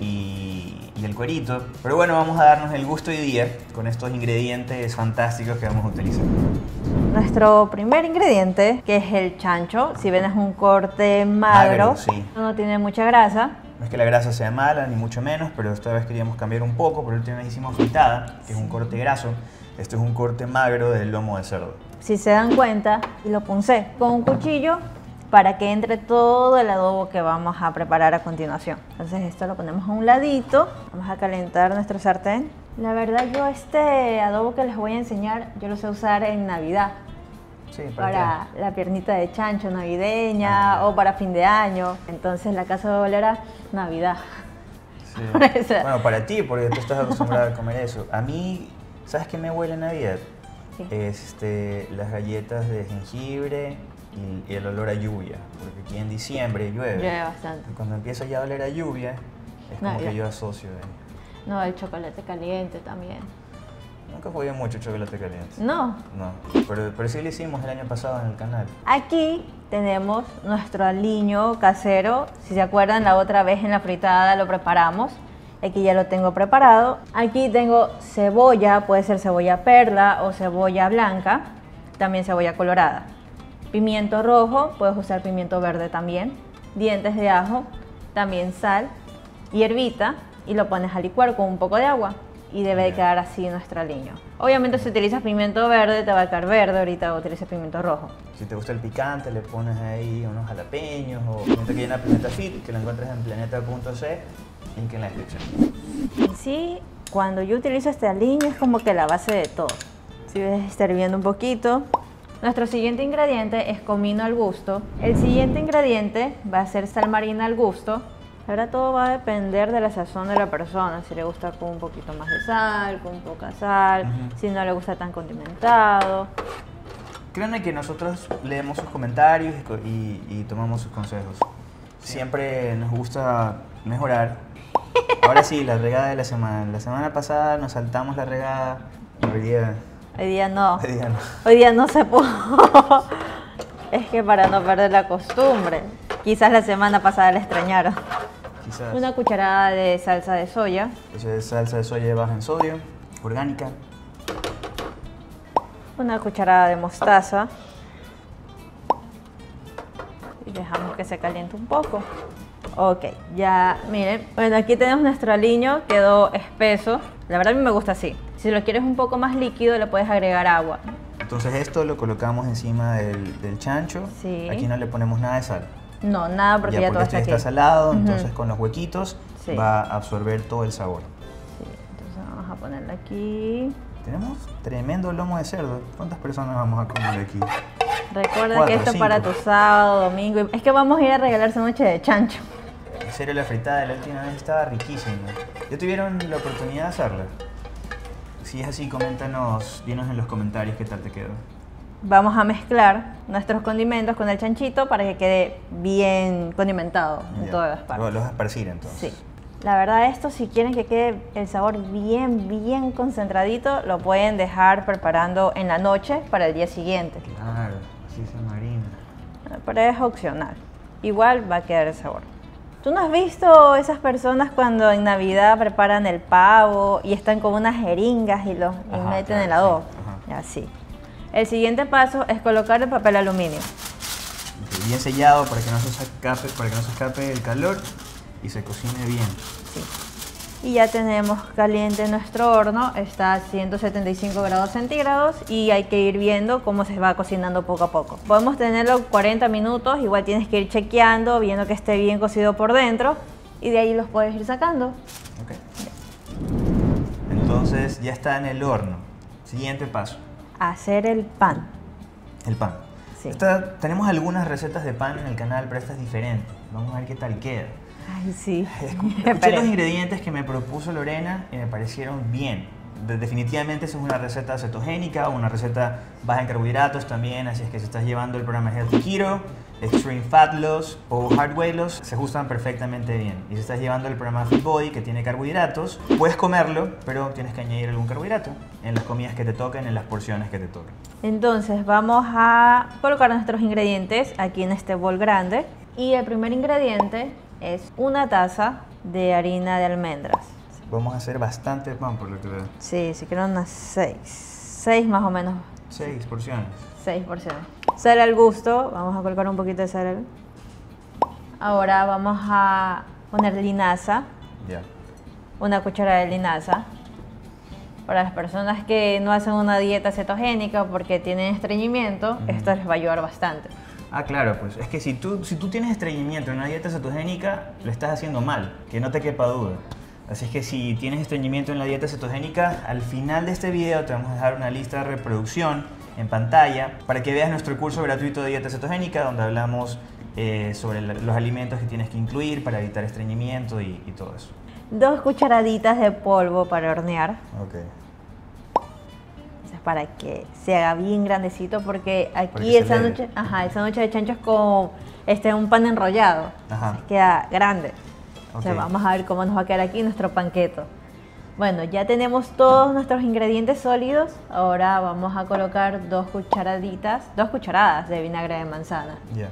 y el cuerito. Pero bueno, vamos a darnos el gusto hoy día con estos ingredientes fantásticos que vamos a utilizar. Nuestro primer ingrediente, que es el chancho, si ven es un corte magro, Magro, sí. no tiene mucha grasa. No es que la grasa sea mala, ni mucho menos, pero esta vez queríamos cambiar un poco. Por última vez hicimos fritada, que es un corte graso. Este es un corte magro del lomo de cerdo. Si se dan cuenta, lo puncé con un cuchillo para que entre todo el adobo que vamos a preparar a continuación. Entonces esto lo ponemos a un ladito, vamos a calentar nuestro sartén. La verdad yo este adobo que les voy a enseñar, yo lo sé usar en Navidad. Sí, Para la piernita de chancho navideña o para fin de año. Entonces la casa va a oler a Navidad. Sí. Por eso. Bueno, para ti, porque tú estás acostumbrada a comer eso. A mí, ¿sabes qué me huele a Navidad? Sí. Las galletas de jengibre y el olor a lluvia. Porque aquí en diciembre llueve. Llueve bastante. Y cuando empieza ya a oler a lluvia, es como Navidad. que yo asocio. No, el chocolate caliente también. Nunca jugué mucho chocolate caliente. No. No, pero sí lo hicimos el año pasado en el canal. Aquí tenemos nuestro aliño casero. Si se acuerdan, la otra vez en la fritada lo preparamos. Aquí ya lo tengo preparado. Aquí tengo cebolla, puede ser cebolla perla o cebolla blanca. También cebolla colorada. Pimiento rojo, puedes usar pimiento verde también. Dientes de ajo, también sal, hierbita y lo pones a licuar con un poco de agua. Y debe de quedar así nuestro aliño. Obviamente si utilizas pimiento verde te va a quedar verde, ahorita utilices pimiento rojo. Si te gusta el picante, le pones ahí unos jalapeños o pimienta que llena Planeta Fit, que lo encuentras en planeta.c, link en la descripción. En sí, cuando yo utilizo este aliño es como que la base de todo. Si ves, está hirviendo un poquito. Nuestro siguiente ingrediente es comino al gusto. El siguiente ingrediente va a ser sal marina al gusto. Ahora todo va a depender de la sazón de la persona, si le gusta con un poquito más de sal, con poca sal, si no le gusta tan condimentado. Créanme que nosotros leemos sus comentarios y tomamos sus consejos. Siempre nos gusta mejorar. Ahora sí, la regada de la semana. La semana pasada nos saltamos la regada, hoy día Hoy día no. Hoy día no. Hoy día no se pudo. Es que para no perder la costumbre. Quizás la semana pasada la extrañaron. Quizás. Una cucharada de salsa de soya. Eso es salsa de soya baja en sodio, orgánica. Una cucharada de mostaza. Y dejamos que se caliente un poco. Ok, ya miren. Bueno, aquí tenemos nuestro aliño, quedó espeso. La verdad a mí me gusta así. Si lo quieres un poco más líquido le puedes agregar agua. Entonces esto lo colocamos encima del chancho. Sí. Aquí no le ponemos nada de sal. No, nada porque ya todo este está está aquí. salado, Ujú. entonces con los huequitos Sí. va a absorber todo el sabor. Sí, entonces vamos a ponerlo aquí. Tenemos tremendo lomo de cerdo. ¿Cuántas personas vamos a comer aquí? Recuerda 4, que esto es para 5. tu sábado, domingo. Es que vamos a ir a regalar sándwich de chancho. En serio, la fritada de la última vez estaba riquísima. ¿Ya tuvieron la oportunidad de hacerla? Si es así, coméntanos, dinos en los comentarios qué tal te quedó. Vamos a mezclar nuestros condimentos con el chanchito para que quede bien condimentado en Ya. todas las partes. Los vas a esparcir entonces. Sí. La verdad esto, si quieren que quede el sabor bien concentradito, lo pueden dejar preparando en la noche para el día siguiente. Claro, así se marina. Pero es opcional. Igual va a quedar el sabor. ¿Tú no has visto esas personas cuando en Navidad preparan el pavo y están con unas jeringas y los Ajá, meten en el claro, adobo? sí, ajá. Así. El siguiente paso es colocar el papel aluminio. Bien sellado para que no se escape el calor. y se cocine bien. Sí. Y ya tenemos caliente nuestro horno, está a 175 grados centígrados y hay que ir viendo cómo se va cocinando poco a poco. Podemos tenerlo 40 minutos, igual tienes que ir chequeando, viendo que esté bien cocido por dentro y de ahí los puedes ir sacando. Ok. Entonces ya está en el horno. Siguiente paso. Hacer el pan. El pan. Sí. Tenemos algunas recetas de pan en el canal, pero esta es diferente. Vamos a ver qué tal queda. Ay, sí. Escuché los ingredientes que me propuso Lorena y me parecieron bien. Definitivamente esa es una receta cetogénica, una receta baja en carbohidratos también, así es que si estás llevando el programa Healthy Keto, Extreme Fat Loss o Hard Weight Loss, se ajustan perfectamente bien. Y si estás llevando el programa Fit Body, que tiene carbohidratos, puedes comerlo, pero tienes que añadir algún carbohidrato en las comidas que te toquen, en las porciones que te toquen. Entonces vamos a colocar nuestros ingredientes aquí en este bol grande y el primer ingrediente es una taza de harina de almendras. Vamos a hacer bastante pan por lo que veo. Sí, si quiero unas 6 más o menos. 6 porciones. 6 porciones. Sal al gusto, vamos a colocar un poquito de sal. Ahora vamos a poner linaza, Ya. una cucharada de linaza. Para las personas que no hacen una dieta cetogénica porque tienen estreñimiento, esto les va a ayudar bastante. Ah, claro, pues es que si tú tienes estreñimiento en una dieta cetogénica, lo estás haciendo mal, que no te quepa duda. Así es que si tienes estreñimiento en la dieta cetogénica, al final de este video te vamos a dejar una lista de reproducción en pantalla para que veas nuestro curso gratuito de dieta cetogénica donde hablamos sobre los alimentos que tienes que incluir para evitar estreñimiento y todo eso. 2 cucharaditas de polvo para hornear. Ok. Eso es para que se haga bien grandecito porque Para aquí que el se sándwich, el sándwich de chancho es con un pan enrollado. Ajá. Así queda grande. Ok. O sea, vamos a ver cómo nos va a quedar aquí nuestro panqueto. Bueno, ya tenemos todos nuestros ingredientes sólidos. Ahora vamos a colocar 2 cucharadas de vinagre de manzana. Ya.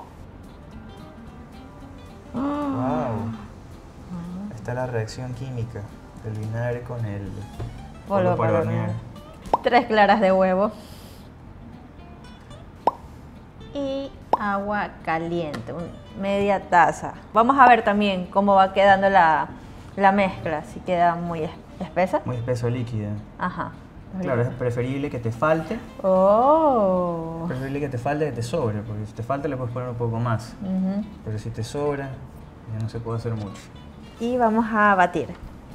Wow. Ahí está la reacción química del vinagre con el polvo para hornear. 3 claras de huevo. Y agua caliente, media taza. Vamos a ver también cómo va quedando la mezcla, si queda muy espesa. Muy espeso líquido. Ajá. Claro, es preferible que te falte. Oh. Es preferible que te falte que te sobre, porque si te falta le puedes poner un poco más. Ujú. Pero si te sobra, ya no se puede hacer mucho. Y vamos a batir.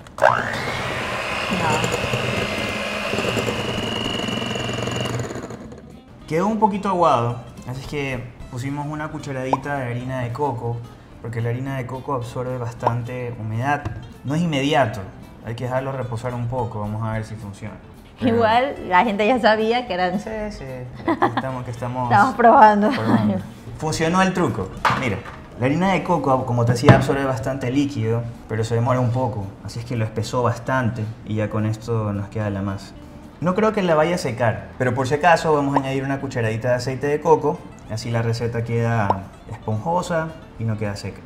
Quedó un poquito aguado, así es que pusimos una cucharadita de harina de coco, porque la harina de coco absorbe bastante humedad. No es inmediato, hay que dejarlo reposar un poco, vamos a ver si funciona. Pero- Igual la gente ya sabía que eran. Sí, sí, estamos Estamos probando. Funcionó el truco. Mira, la harina de coco, como te decía, absorbe bastante líquido, pero se demora un poco. Así es que lo espesó bastante y ya con esto nos queda la masa. No creo que la vaya a secar, pero por si acaso vamos a añadir una cucharadita de aceite de coco. Así la receta queda esponjosa y no queda seca.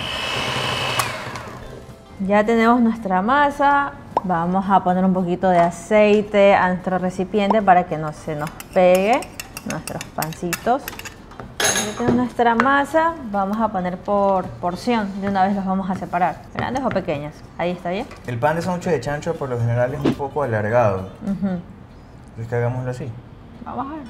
Ya tenemos nuestra masa. Vamos a poner un poquito de aceite a nuestro recipiente para que no se nos pegue nuestros pancitos. Ya tenemos nuestra masa. Vamos a poner por porción. De una vez los vamos a separar. ¿Grandes o pequeñas? Ahí está bien. El pan de sándwich de chancho por lo general es un poco alargado. Ujú. Entonces que hagámoslo así. Vamos a ver.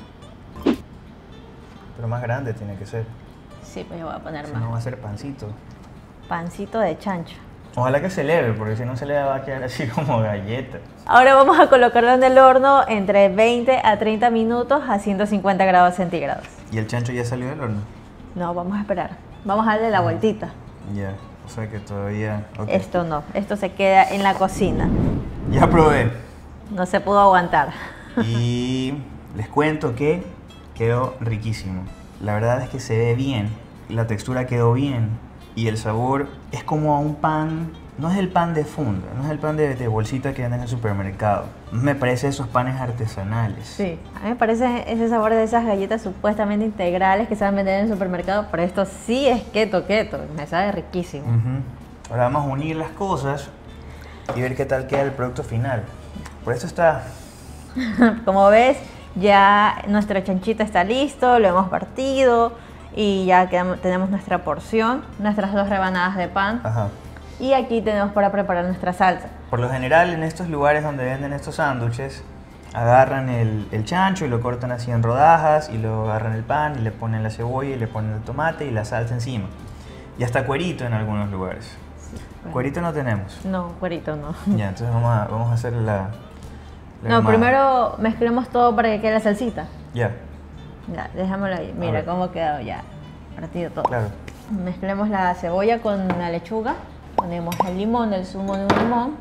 Pero más grande tiene que ser. Sí, pues yo voy a poner Si más. no va a ser pancito. Pancito de chancho. Ojalá que se eleve, porque si no se le va a quedar así como galleta. Ahora vamos a colocarlo en el horno entre 20 a 30 minutos a 150 grados centígrados. ¿Y el chancho ya salió del horno? No, vamos a esperar. Vamos a darle la vueltita. Ya, o sea que todavía... ok. Esto no, esto se queda en la cocina. Ya probé. No se pudo aguantar. Y les cuento que quedó riquísimo. La verdad es que se ve bien, la textura quedó bien y el sabor es como a un pan, no es el pan de funda, no es el pan de bolsita que venden en el supermercado. Me parece esos panes artesanales. Sí. A mí me parece ese sabor de esas galletas supuestamente integrales que se van a vender en el supermercado, pero esto sí es keto. Me sabe riquísimo. Ujú. Ahora vamos a unir las cosas y ver qué tal queda el producto final. Por esto está... Como ves, ya nuestro chanchito está listo, lo hemos partido Y ya tenemos nuestra porción, nuestras 2 rebanadas de pan. Ajá. Y aquí tenemos para preparar nuestra salsa. Por lo general, en estos lugares donde venden estos sándwiches, agarran el chancho y lo cortan así en rodajas, y luego agarran el pan y le ponen la cebolla y le ponen el tomate y la salsa encima. Y hasta cuerito en algunos lugares. Bueno. Cuerito no tenemos. No, cuerito no. Ya, entonces vamos a hacer la No, armada. primero mezclemos todo para que quede la salsita. Ya, Ya, déjamelo ahí. Mira ver. cómo ha quedado ya partido todo. claro. Mezclemos la cebolla con la lechuga. Ponemos el limón, el zumo de un limón.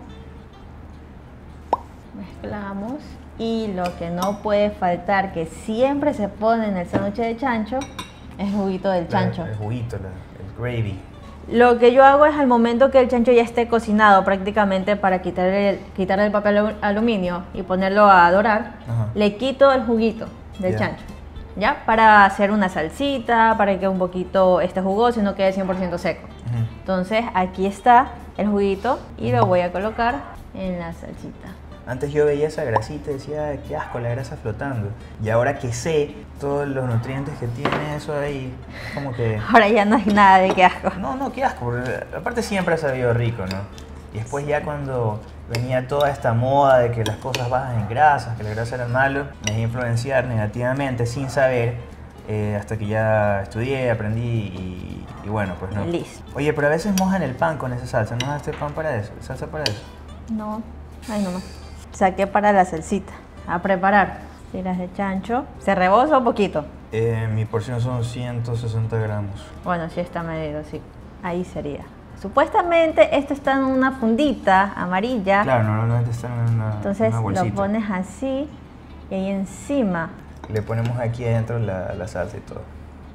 Mezclamos. Y lo que no puede faltar, que siempre se pone en el sándwich de chancho, es el juguito del chancho. El juguito, el gravy. Lo que yo hago es al momento que el chancho ya esté cocinado prácticamente, para quitarle el papel aluminio y ponerlo a dorar, Ajá. le quito el juguito del Ya. chancho, ¿ya? Para hacer una salsita, para que un poquito esté jugoso y no quede 100% seco. Ujú. Entonces aquí está el juguito y lo voy a colocar en la salsita. Antes yo veía esa grasita y decía, "Ay, qué asco la grasa flotando". Y ahora que sé todos los nutrientes que tiene eso ahí, como que... Ahora ya no hay nada de qué asco. No, qué asco, porque aparte siempre ha sabido rico, ¿no? Y después ya cuando venía toda esta moda de que las cosas bajas en grasas, que la grasa era malo, me dejé influenciar negativamente sin saber, hasta que ya estudié, aprendí y bueno, pues no. Listo. Oye, pero a veces mojan el pan con esa salsa, ¿no haces pan para eso? ¿Salsa para eso? No, ahí nomás. Saqué para la salsita. A preparar. Tiras de chancho. ¿Se rebosa un poquito? Mi porción son 160 gramos. Bueno, sí está medido, sí. Ahí sería. Supuestamente esto está en una fundita amarilla. Claro, normalmente están en Entonces una bolsita. lo pones así y ahí encima. Le ponemos aquí adentro la salsa y todo.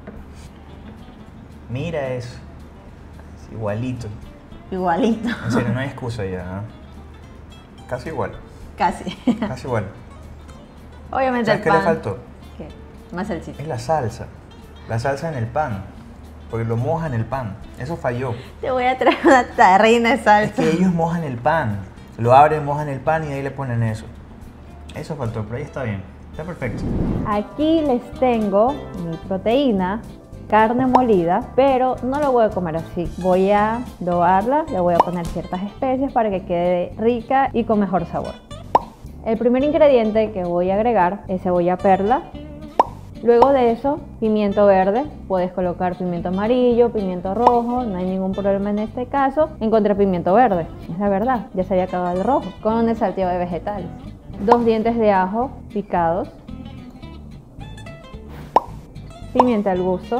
Mira eso. Es igualito. Igualito. En serio, no hay excusa ya. ¿Ah? Casi igual. Casi. Casi igual. Obviamente ¿Sabes el qué pan. le faltó? ¿Qué? Más salsita. Es la salsa. La salsa en el pan. Porque lo mojan el pan. Eso falló. Te voy a traer una tarrina de Es salsa. que ellos mojan el pan. Lo abren, mojan el pan y de ahí le ponen eso. Eso faltó, pero ahí está bien. Está perfecto. Aquí les tengo mi proteína, carne molida, pero no lo voy a comer así. Voy a dobarla, le voy a poner ciertas especias para que quede rica y con mejor sabor. El primer ingrediente que voy a agregar es cebolla perla. Luego de eso, pimiento verde. Puedes colocar pimiento amarillo, pimiento rojo, no hay ningún problema en este caso. Encontré pimiento verde, es la verdad, ya se había acabado el rojo, con el salteo de vegetales. 2 dientes de ajo picados. Pimienta al gusto.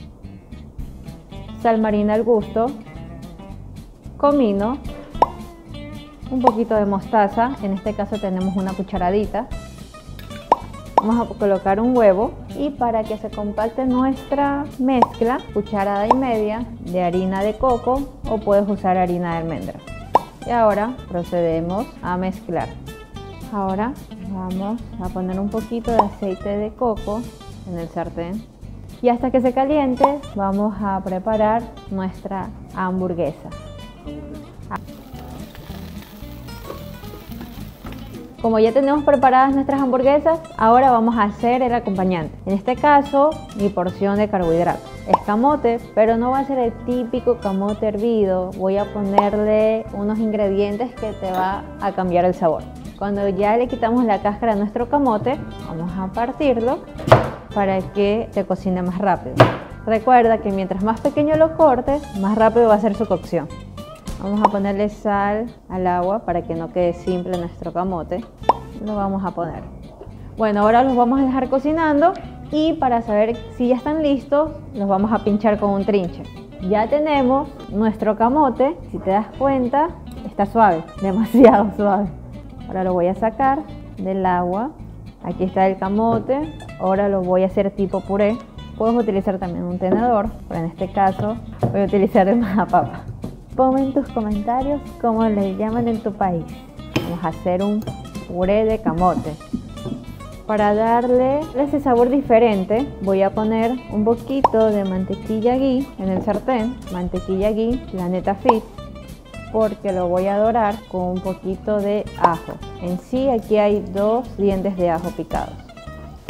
Sal marina al gusto. Comino. Un poquito de mostaza, en este caso tenemos una cucharadita. Vamos a colocar un huevo y para que se compacte nuestra mezcla, 1,5 cucharadas de harina de coco o puedes usar harina de almendra. Y ahora procedemos a mezclar. Ahora vamos a poner un poquito de aceite de coco en el sartén y hasta que se caliente vamos a preparar nuestra hamburguesa. Como ya tenemos preparadas nuestras hamburguesas, ahora vamos a hacer el acompañante. En este caso, mi porción de carbohidratos. Es camote, pero no va a ser el típico camote hervido. Voy a ponerle unos ingredientes que te va a cambiar el sabor. Cuando ya le quitamos la cáscara a nuestro camote, vamos a partirlo para que se cocine más rápido. Recuerda que mientras más pequeño lo cortes, más rápido va a ser su cocción. Vamos a ponerle sal al agua para que no quede simple nuestro camote. Lo vamos a poner. Bueno, ahora los vamos a dejar cocinando y para saber si ya están listos, los vamos a pinchar con un trinche. Ya tenemos nuestro camote. Si te das cuenta, está suave, demasiado suave. Ahora lo voy a sacar del agua. Aquí está el camote. Ahora lo voy a hacer tipo puré. Puedes utilizar también un tenedor, pero en este caso voy a utilizar el majapapa. Ponme en tus comentarios cómo le llaman en tu país. Vamos a hacer un puré de camote. Para darle ese sabor diferente, voy a poner un poquito de mantequilla ghee en el sartén. Mantequilla ghee, Planeta Fit, porque lo voy a dorar con un poquito de ajo. En sí, aquí hay 2 dientes de ajo picados.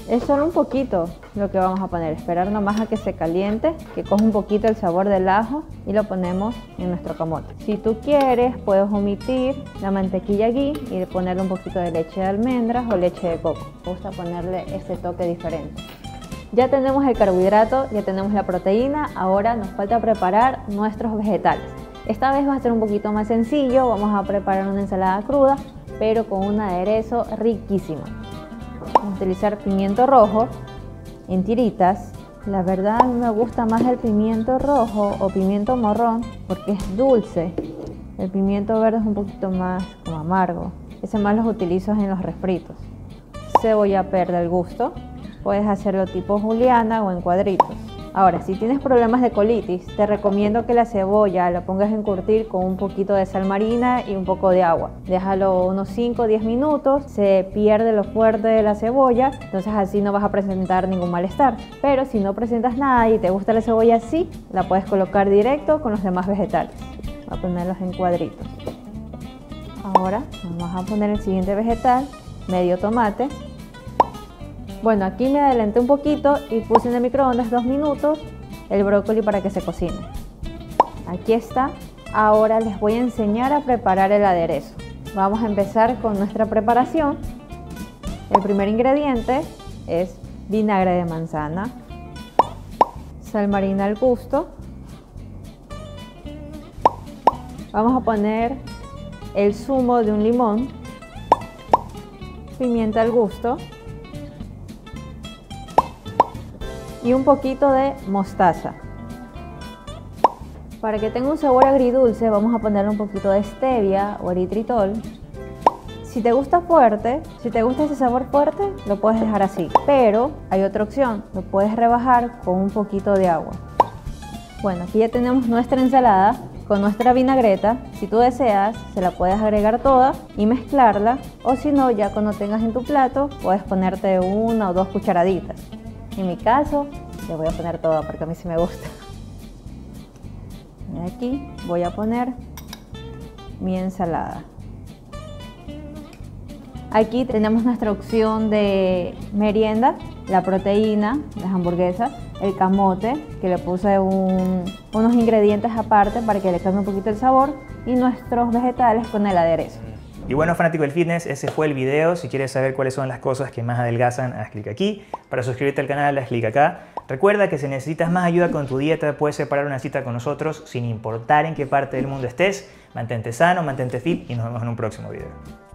Es solo un poquito lo que vamos a poner, esperar nomás a que se caliente, que coja un poquito el sabor del ajo y lo ponemos en nuestro camote. Si tú quieres, puedes omitir la mantequilla ghee y ponerle un poquito de leche de almendras o leche de coco. Me gusta ponerle este toque diferente. Ya tenemos el carbohidrato, ya tenemos la proteína, ahora nos falta preparar nuestros vegetales. Esta vez va a ser un poquito más sencillo, vamos a preparar una ensalada cruda, pero con un aderezo riquísimo. Vamos a utilizar pimiento rojo en tiritas. La verdad a mí me gusta más el pimiento rojo o pimiento morrón porque es dulce. El pimiento verde es un poquito más como amargo. Ese más los utilizo en los refritos. Cebolla verde al gusto. Puedes hacerlo tipo juliana o en cuadritos. Ahora, si tienes problemas de colitis, te recomiendo que la cebolla la pongas a encurtir con un poquito de sal marina y un poco de agua. Déjalo unos 5 o 10 minutos, se pierde lo fuerte de la cebolla, entonces así no vas a presentar ningún malestar. Pero si no presentas nada y te gusta la cebolla así, la puedes colocar directo con los demás vegetales. Voy a ponerlos en cuadritos. Ahora vamos a poner el siguiente vegetal, medio tomate. Bueno, aquí me adelanté un poquito y puse en el microondas 2 minutos el brócoli para que se cocine. Aquí está. Ahora les voy a enseñar a preparar el aderezo. Vamos a empezar con nuestra preparación. El primer ingrediente es vinagre de manzana, sal marina al gusto. Vamos a poner el zumo de un limón, pimienta al gusto y un poquito de mostaza. Para que tenga un sabor agridulce vamos a ponerle un poquito de stevia o eritritol. Si te gusta fuerte, si te gusta ese sabor fuerte, lo puedes dejar así. Pero hay otra opción, lo puedes rebajar con un poquito de agua. Bueno, aquí ya tenemos nuestra ensalada con nuestra vinagreta. Si tú deseas, se la puedes agregar toda y mezclarla. O si no, ya cuando tengas en tu plato, puedes ponerte 1 o 2 cucharaditas. En mi caso, le voy a poner toda porque a mí sí me gusta. Y aquí voy a poner mi ensalada. Aquí tenemos nuestra opción de merienda, la proteína, las hamburguesas, el camote, que le puse unos ingredientes aparte para que le cambie un poquito el sabor, y nuestros vegetales con el aderezo. Y bueno, fanático del fitness, ese fue el video. Si quieres saber cuáles son las cosas que más adelgazan, haz clic aquí. Para suscribirte al canal, haz clic acá. Recuerda que si necesitas más ayuda con tu dieta, puedes separar una cita con nosotros sin importar en qué parte del mundo estés. Mantente sano, mantente fit y nos vemos en un próximo video.